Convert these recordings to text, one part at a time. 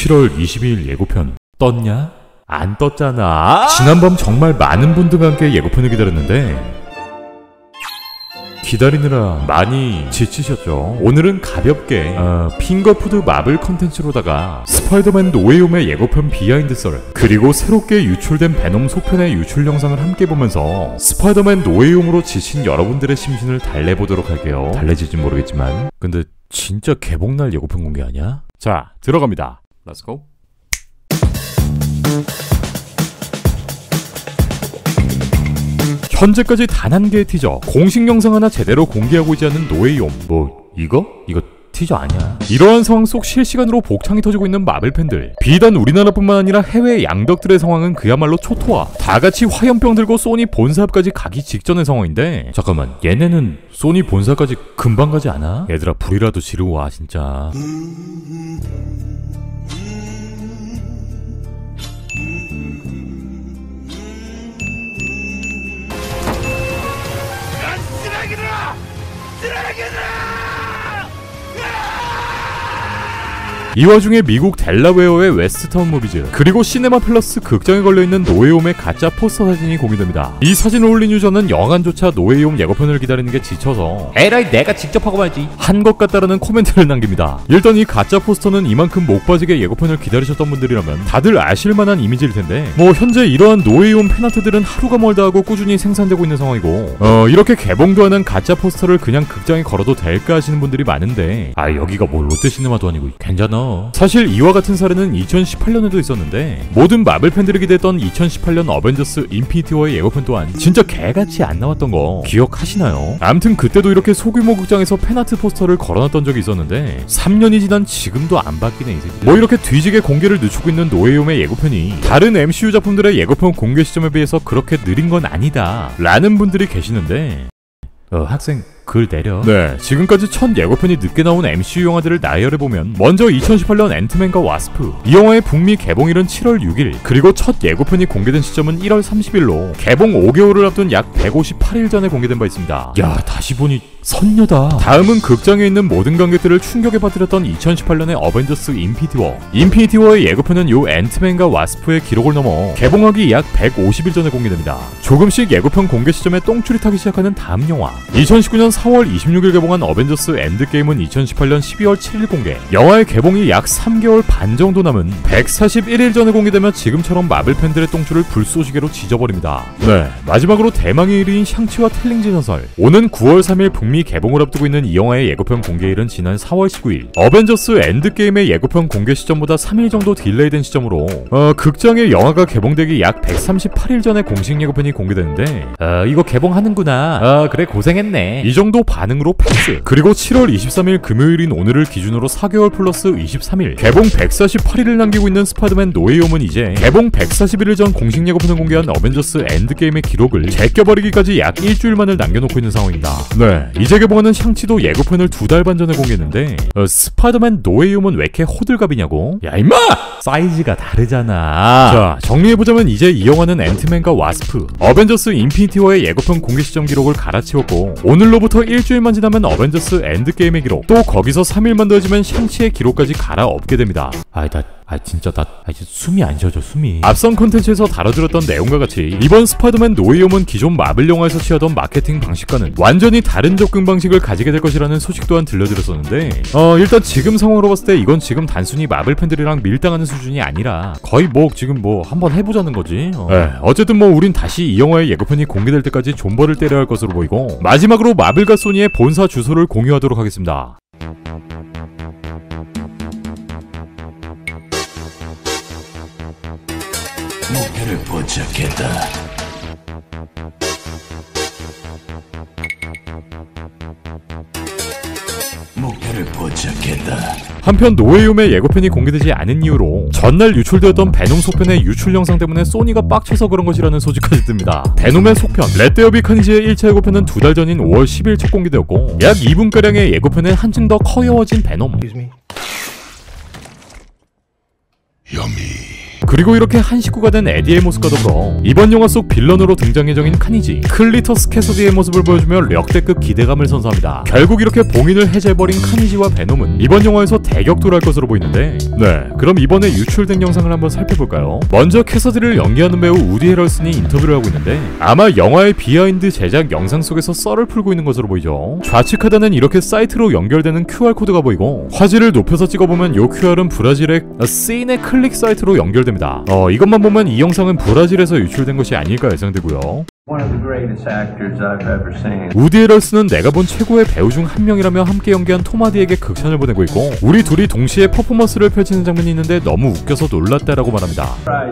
7월 22일 예고편 떴냐? 안 떴잖아. 지난밤 정말 많은 분들과 함께 예고편을 기다렸는데 기다리느라 많이 지치셨죠? 오늘은 가볍게 핑거푸드 마블 컨텐츠로다가 스파이더맨 노웨이홈의 예고편 비하인드 썰, 그리고 새롭게 유출된 베놈 속편의 유출 영상을 함께 보면서 스파이더맨 노웨이홈으로 지친 여러분들의 심신을 달래보도록 할게요. 달래질진 모르겠지만 근데 진짜 개봉날 예고편 공개 아니야? 자, 들어갑니다. 렛츠고. 현재까지 단 한 개의 티저, 공식 영상 하나 제대로 공개하고 있지 않은 노웨이홈. 뭐 이거 티저 아니야. 이러한 상황 속 실시간으로 복창이 터지고 있는 마블 팬들, 비단 우리나라뿐만 아니라 해외 양덕들의 상황은 그야말로 초토화. 다같이 화염병 들고 소니 본사까지 가기 직전의 상황인데, 잠깐만, 얘네는 소니 본사까지 금방 가지 않아? 얘들아, 불이라도 지르고 와 진짜. 이 와중에 미국 델라웨어의 웨스트타운 무비즈, 그리고 시네마 플러스 극장에 걸려있는 노웨이홈의 가짜 포스터 사진이 공개됩니다. 이 사진을 올린 유저는 영화관조차 노웨이홈 예고편을 기다리는 게 지쳐서 에라이 내가 직접 하고 말지 한 것 같다라는 코멘트를 남깁니다. 일단 이 가짜 포스터는 이만큼 목 빠지게 예고편을 기다리셨던 분들이라면 다들 아실만한 이미지일 텐데, 뭐 현재 이러한 노웨이홈 팬아트들은 하루가 멀다 하고 꾸준히 생산되고 있는 상황이고, 이렇게 개봉도 하는 가짜 포스터를 그냥 극장에 걸어도 될까 하시는 분들이 많은데, 여기가 뭐 롯데시네마도 아니고 괜찮아. 사실 이와 같은 사례는 2018년에도 있었는데, 모든 마블 팬들이 기대했던 2018년 어벤져스 인피니티 워의 예고편 또한 진짜 개같이 안 나왔던 거 기억하시나요? 암튼 그때도 이렇게 소규모 극장에서 팬아트 포스터를 걸어놨던 적이 있었는데 3년이 지난 지금도 안 바뀌네 이 새끼들. 뭐 이렇게 뒤지게 공개를 늦추고 있는 노웨이홈의 예고편이 다른 MCU 작품들의 예고편 공개 시점에 비해서 그렇게 느린 건 아니다 라는 분들이 계시는데, 학생 글 내려. 네, 지금까지 첫 예고편이 늦게 나온 MCU 영화들을 나열해보면, 먼저 2018년 앤트맨과 와스프, 이 영화의 북미 개봉일은 7월 6일, 그리고 첫 예고편이 공개된 시점은 1월 30일로 개봉 5개월을 앞둔 약 158일 전에 공개된 바 있습니다. 야, 다시 보니 선녀다. 다음은 극장에 있는 모든 관객들을 충격에 빠뜨렸던 2018년의 어벤져스 인피니티 워. 인피니티 워의 예고편은 요 앤트맨과 와스프의 기록을 넘어 개봉하기 약 150일 전에 공개됩니다. 조금씩 예고편 공개 시점에 똥줄이 타기 시작하는 다음 영화, 2019년 4월 26일 개봉한 어벤져스 엔드게임은 2018년 12월 7일 공개. 영화의 개봉이 약 3개월 반 정도 남은 141일 전에 공개되며 지금처럼 마블 팬들의 똥줄을 불쏘시개로 지져버립니다. 네, 마지막으로 대망의 1위인 샹치와 텔링지 전설. 오는 9월 3일 북미 개봉을 앞두고 있는 이 영화의 예고편 공개일은 지난 4월 19일. 어벤져스 엔드게임의 예고편 공개 시점보다 3일 정도 딜레이된 시점으로 극장에 영화가 개봉되기 약 138일 전에 공식 예고편이 공개되는데, 이거 개봉하는구나. 그래 고생했네. 이 정도 반응으로 패스. 그리고 7월 23일 금요일인 오늘을 기준으로 4개월 플러스 23일, 개봉 148일을 남기고 있는 스파이더맨 노웨이홈은 이제 개봉 141일 전 공식 예고편을 공개한 어벤져스 엔드게임의 기록을 제껴버리기까지 약 일주일만을 남겨놓고 있는 상황입니다. 네, 이제 개봉하는 샹치도 예고편을 2달 반 전에 공개했는데, 스파이더맨 노웨이홈은 왜 이렇게 호들갑이냐고? 야 임마! 사이즈가 다르잖아. 자, 정리해보자면 이제 이 영화는 앤트맨과 와스프, 어벤져스 인피니티 워의 예고편 공개 시점 기록을 갈아치웠고, 오늘로부터 일주일만 지나면 어벤져스 엔드게임의 기록, 또 거기서 3일만 더해지면 샹치의 기록까지 갈아엎게 됩니다. 진짜 숨이 안 쉬어져, 숨이. 앞선 콘텐츠에서 다뤄드렸던 내용과 같이 이번 스파이더맨 노웨이홈은 기존 마블 영화에서 취하던 마케팅 방식과는 완전히 다른 접근 방식을 가지게 될 것이라는 소식 또한 들려드렸었는데, 일단 지금 상황으로 봤을 때 이건 지금 단순히 마블 팬들이랑 밀당하는 수준이 아니라 거의 지금 한번 해보자는 거지. 어쨌든 우린 다시 이 영화의 예고편이 공개될 때까지 존버를 때려야 할 것으로 보이고, 마지막으로 마블과 소니의 본사 주소를 공유하도록 하겠습니다. 목표를 포착했다. 목표를 포착했다. 한편 노웨이홈의 예고편이 공개되지 않은 이유로 전날 유출되었던 베놈 속편의 유출 영상 때문에 소니가 빡쳐서 그런 것이라는 소식까지 뜹니다. 베놈의 속편 레드어비 카니지의 1차 예고편은 2달 전인 5월 10일 첫 공개되었고, 약 2분가량의 예고편은 한층 더 커여워진 베놈. 그리고 이렇게 한 식구가 된 에디의 모습과 더불어 이번 영화 속 빌런으로 등장 예정인 카니지, 클리터스 캐서디의 모습을 보여주며 역대급 기대감을 선사합니다. 결국 이렇게 봉인을 해제해버린 카니지와 베놈은 이번 영화에서 대격돌할 것으로 보이는데, 네, 그럼 이번에 유출된 영상을 한번 살펴볼까요? 먼저 캐서디를 연기하는 배우 우디 헤럴슨이 인터뷰를 하고 있는데, 아마 영화의 비하인드 제작 영상 속에서 썰을 풀고 있는 것으로 보이죠. 좌측 하단은 이렇게 사이트로 연결되는 QR코드가 보이고, 화질을 높여서 찍어보면 이 QR은 브라질의 씬의 클릭 사이트로 연결됩니다. 이것만 보면 이 영상은 브라질에서 유출된 것이 아닐까 예상되고요. 우디 헤럴슨은 내가 본 최고의 배우 중 한 명이라며 함께 연기한 톰 하디에게 극찬을 보내고 있고, 우리 둘이 동시에 퍼포먼스를 펼치는 장면이 있는데 너무 웃겨서 놀랐다라고 말합니다.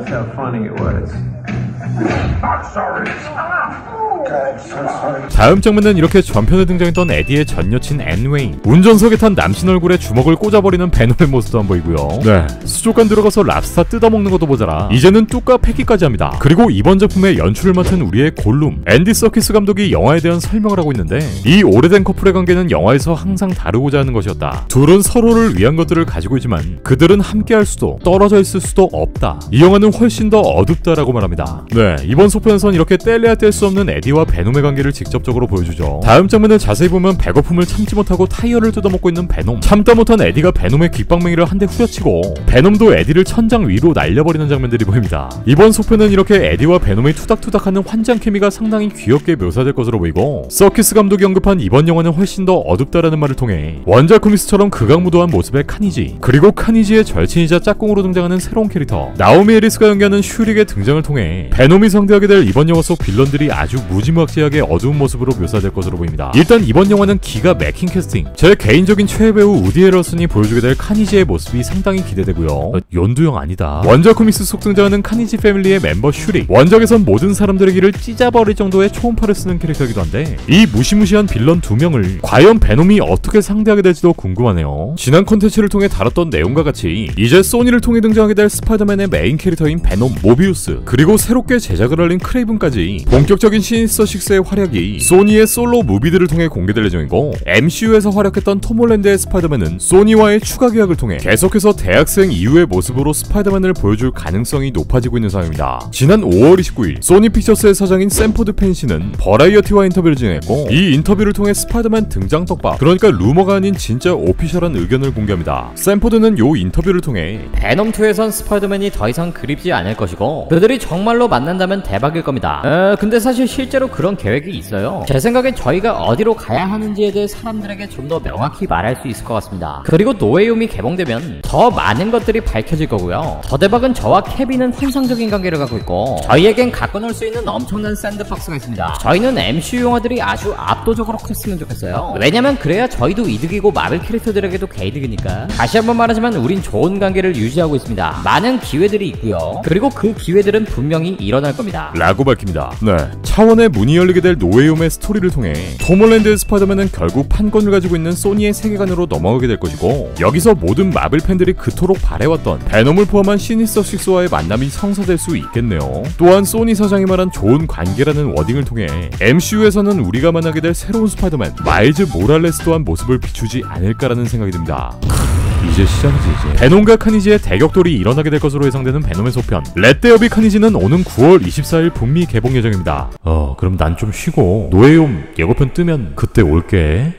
다음 장면은 이렇게 전편에 등장했던 에디의 전 여친 앤 웨인, 운전석에 탄 남친 얼굴에 주먹을 꽂아버리는 베놈의 모습도 안 보이고요. 네, 수족관 들어가서 랍스타 뜯어먹는 것도 모자라 이제는 뚝과 패기까지 합니다. 그리고 이번 작품의 연출을 맡은 우리의 골룸 앤디 서키스 감독이 영화에 대한 설명을 하고 있는데, 이 오래된 커플의 관계는 영화에서 항상 다루고자 하는 것이었다. 둘은 서로를 위한 것들을 가지고 있지만 그들은 함께할 수도 떨어져 있을 수도 없다. 이 영화는 훨씬 더 어둡다라고 말합니다. 네, 이번 소편에선 이렇게 뗄래야 뗄 수 없는 에디와 베놈의 관계를 직접적으로 보여주죠. 다음 장면을 자세히 보면 배고픔을 참지 못하고 타이어를 뜯어먹고 있는 베놈, 참다 못한 에디가 베놈의 귓방맹이를 한 대 후려치고 베놈도 에디를 천장 위로 날려버리는 장면들이 보입니다. 이번 소편은 이렇게 에디와 베놈의 투닥투닥하는 환장 케미가 상당히 귀엽게 묘사될 것으로 보이고, 서키스 감독이 언급한 이번 영화는 훨씬 더 어둡다라는 말을 통해 원작 코믹스처럼 극악무도한 모습의 카니지, 그리고 카니지의 절친이자 짝꿍으로 등장하는 새로운 캐릭터 나오미 에리스가 연기하는 슈릭의 등장을 통해 베놈이 상대하게 될 이번 영화 속 빌런들이 아주 무지막지하게 어두운 모습으로 묘사될 것으로 보입니다. 일단 이번 영화는 기가 막힌 캐스팅, 제 개인적인 최애 배우 우디 헤럴슨이 보여주게 될 카니지의 모습이 상당히 기대되고요. 연두형 아니다. 원작 코믹스 속 등장하는 카니지 패밀리의 멤버 슈릭, 원작에선 모든 사람들의 길을 찢어버릴 정도의 초음파를 쓰는 캐릭터이기도 한데, 이 무시무시한 빌런 두 명을 과연 베놈이 어떻게 상대하게 될지도 궁금하네요. 지난 콘텐츠를 통해 다뤘던 내용과 같이 이제 소니를 통해 등장하게 될 스파이더맨의 메인 캐릭터인 베놈, 모비우스, 그리고 새롭게 제작을 알린 크레이븐까지 본격적인 시니스터6의 활약이 소니의 솔로 무비들을 통해 공개될 예정이고, MCU에서 활약했던 톰 홀랜드의 스파이더맨은 소니와의 추가 계약을 통해 계속해서 대학생 이후의 모습으로 스파이더맨을 보여줄 가능성이 높아지고 있는 상황입니다. 지난 5월 29일 소니 픽처스의 사장인 샘포드 펜시는 버라이어티와 인터뷰를 진행했고, 이 인터뷰를 통해 스파이더맨 등장 떡밥, 그러니까 루머가 아닌 진짜 오피셜한 의견을 공개합니다. 샘포드는 요 인터뷰를 통해 베놈2에선 스파이더맨이 더 이상 그립지 않을 것이고 그들이 정말로 만난다면 대박일 겁니다. 근데 사실 실제로 그런 계획이 있어요. 제 생각엔 저희가 어디로 가야 하는지에 대해 사람들에게 좀 더 명확히 말할 수 있을 것 같습니다. 그리고 노웨이홈이 개봉되면 더 많은 것들이 밝혀질 거고요. 더 대박은 저와 케빈은 환상적인 관계를 갖고 있고, 저희에겐 갖고 놀 수 있는 엄청난 샌드박스가 있습니다. 저희는 MCU 영화들이 아주 압도적으로 컸으면 좋겠어요. 왜냐면 그래야 저희도 이득이고 마블 캐릭터들에게도 개이득이니까. 다시 한번 말하지만 우린 좋은 관계를 유지하고 있습니다. 많은 기회들이 있고요. 그리고 그 기회들은 분명히 일어날 겁니다. 라고 밝힙니다. 네, 차원의 문이 열리게 될 노웨이홈의 스토리를 통해 톰 홀랜드의 스파이더맨은 결국 판권을 가지고 있는 소니의 세계관으로 넘어가게 될 것이고, 여기서 모든 마블 팬들이 그토록 바래왔던 베놈을 포함한 시니스터6와의 만남이 성사될 수 있겠네요. 또한 소니 사장이 말한 좋은 관계라는 워딩을 통해 MCU에서는 우리가 만나게 될 새로운 스파이더맨 마일즈 모랄레스 또한 모습을 비추지 않을까라는 생각이 듭니다. 이제 시작이지. 이제 베놈과 카니지의 대격돌이 일어나게 될 것으로 예상되는 베놈의 소편 렛데어비 카니지는 오는 9월 24일 북미 개봉 예정입니다. 그럼 난 좀 쉬고 노웨이홈 예고편 뜨면 그때 올게.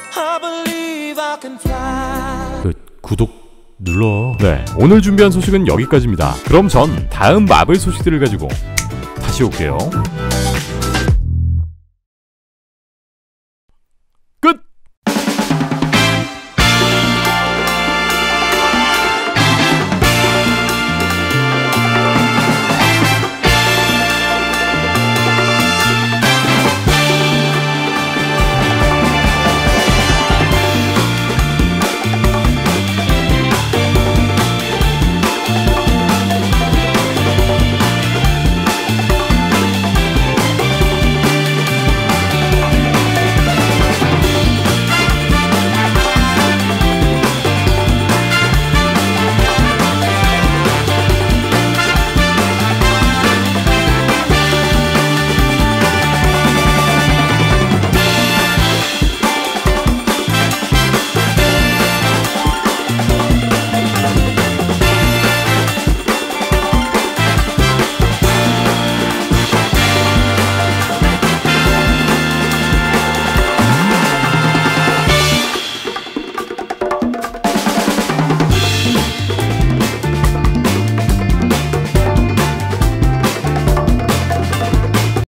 구독 눌러. 네, 오늘 준비한 소식은 여기까지입니다. 그럼 전 다음 마블 소식들을 가지고 다시 올게요.